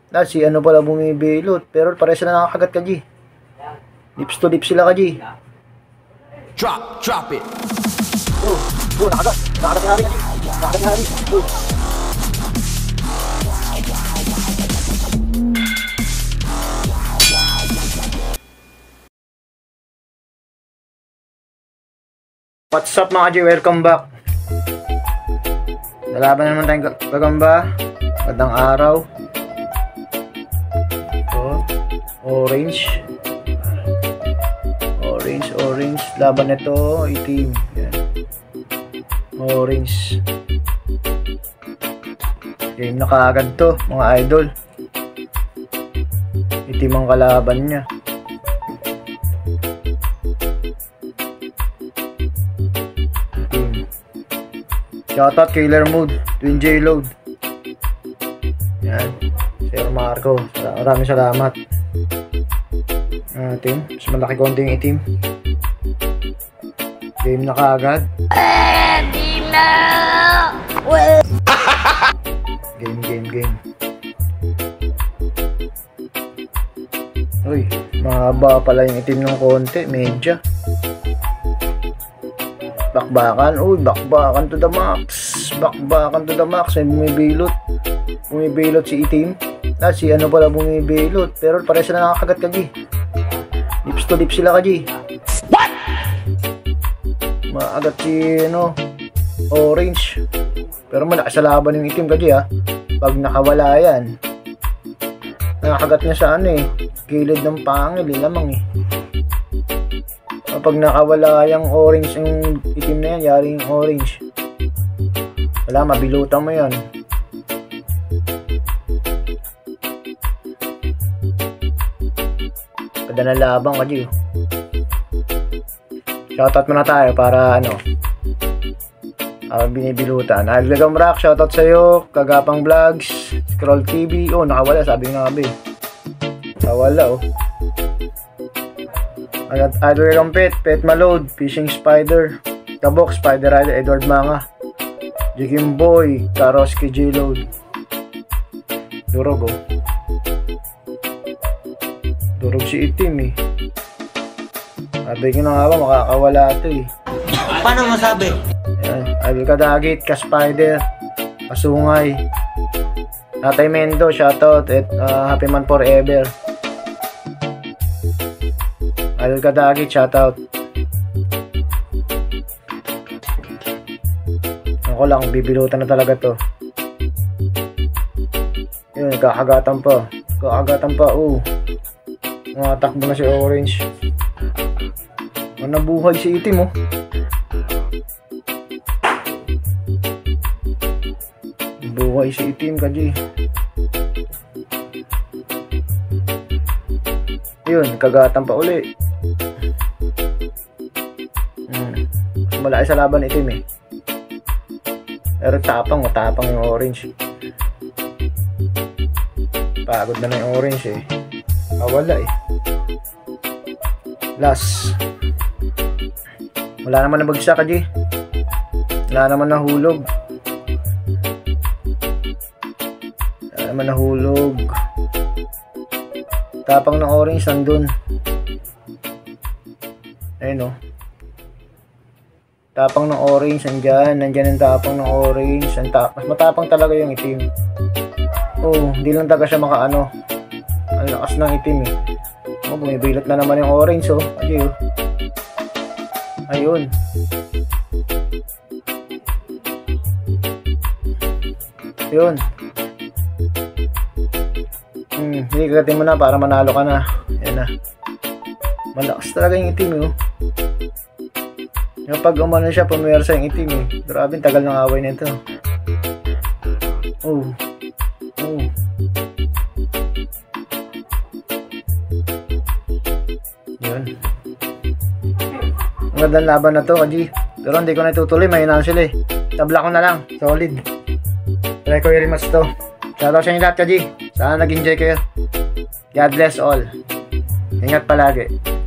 Si ano pala bumibilot. Pero pares na nakakagat ka, G. Lips to lips sila ka, G. Drop it. Nakagat. Nakagat na rin, G. Nakagat na rin. What's up mga G? Welcome back. Lalaban naman tayong gagamba. Magandang araw. Orange. Laban nito itim. Yan. Orange. Game na kaagad to mga idol. Itim ang kalaban niya. Shoutout Killer Mode, Twin J Load. Yan, Sir Marco, maraming salamat. Itim, mas malaki konti yung itim. Game na kaagad. Game. Uy, mahaba pala yung itim ng konti, medya. Bakbakan, bakbakan to the max. May bumibilot si itim. Si ano pala bumibilot. Pero pares na nakakagat ka, G. Lips to lips sila ka, G. What? Maagat si orange. Pero malakas sa laban yung itim ka, G, ha. Pag nakawala yan, nakakagat niya sa gilid ng pangil, lamang Pag nakawala yung orange, yung itim na yan, yari yung orange. Wala, mabilutan mo yan. Kada na labang ka, G. Shoutout muna tayo para binibilutan. Algagam Rock, shoutout sa'yo. Kagapang Vlogs, Scroll TV. Nakawala, sabi nga ba nakawala, Idol Rompet, Pet Malode, Fishing Spider, Kabok, Spider Rider, Edward Manga, Jikim Boy, Karoski J Load. Durog, Durog si itim, Sabi ko na nga ba, makakawala ito, Paano masabi? Ayan, Idol Kadagit, Ka-Spider, Kasungay, Tatay Mendo, shoutout, at Happy Man Forever. Idol Kadagit, shoutout. Ako lang, bibilutan na talaga to. Yun, kakagatan pa. Takbo na si orange. Nabuhay si itim, Buhay si itim ka, G. Yun, kagatan pa uli. Malaki sa laban itim, Pero tapang yung orange. Pagod na yung orange, Wala, Last. Wala naman nabagsak, G. Wala naman nahulog. Tapang ng orange nandun. Ayun, Tapang ng orange nandyan ang tapang ng orange. Mas matapang talaga yung itim. Hindi lang talaga siya ang lakas ng itim, bumibilot na naman yung orange, Ayun. Yun. Hindi kagatin mo na para manalo ka na. Yan na. Malakas talaga yung itim, Yung pag umano siya, pumersa yung itim, Grabe, tagal ng away nito. Yun. Ang gandang laban na to, G. Pero hindi ko na itutuloy, mahina sila, Tabla ko na lang, solid. Try ko i-rematch to. Shoutout sa inyo lahat, G. Sana nag-enjoy kayo. God bless all. Ingat palagi.